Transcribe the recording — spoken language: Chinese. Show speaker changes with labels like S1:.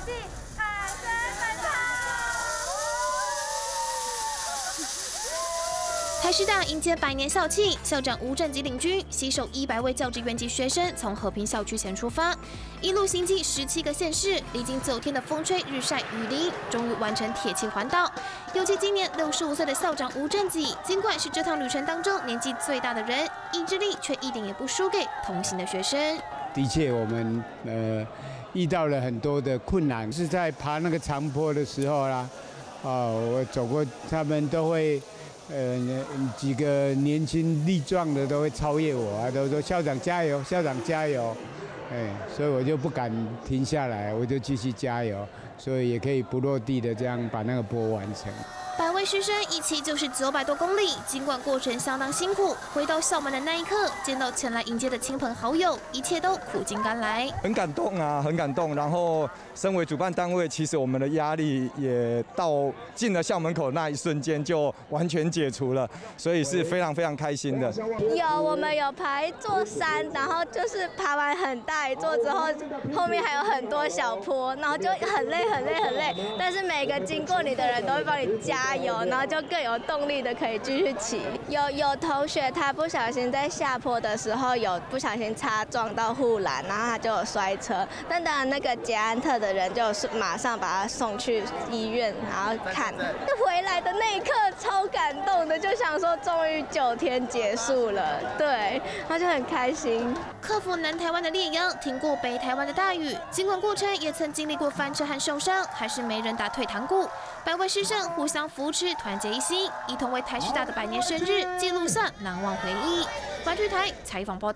S1: 地喊声奔跑。
S2: 台师大迎接100年校庆，校长吴正吉领军，携手100位教职员及学生，从和平校区前出发，一路行经17个县市，历经9天的风吹日晒雨淋，终于完成铁骑环岛。尤其今年65岁的校长吴正吉，尽管是这趟旅程当中年纪最大的人，意志力却一点也不输给同行的学生。
S3: 的确，我们遇到了很多的困难，是在爬那个长坡的时候啦。我走过，他们都会。几个年轻力壮的都会超越我啊，都说校长加油，校长加油，所以我就不敢停下来，我就继续加油，所以也可以不落地的这样把那个坡完成。
S2: 100位师生一骑就是900多公里，尽管过程相当辛苦，回到校门的那一刻，见到前来迎接的亲朋好友，一切都苦尽甘来。
S4: 很感动啊，很感动。然后，身为主办单位，其实我们的压力也到进了校门口那一瞬间就完全解除了，所以是非常非常开心的。
S1: 我们有爬一座山，然后就是爬完很大一座之后，后面还有很多小坡，然后就很累很累很累，但是每个经过你的人都会帮你加油，然后就更有动力的可以继续骑。有同学他不小心在下坡的时候有不小心擦撞到护栏，然后他就有摔车，但当然那个捷安特的人就是马上把他送去医院，然后看回来的那一刻超感动的，就想说终于9天结束了，对，他就很开心。
S2: 克服南台湾的烈阳，挺过北台湾的大雨，尽管过程也曾经历过翻车和受伤，还是没人打退堂鼓。100位师生互相扶持，团结一心，一同为台师大的100年生日记录下难忘回忆。华剧台采访报道。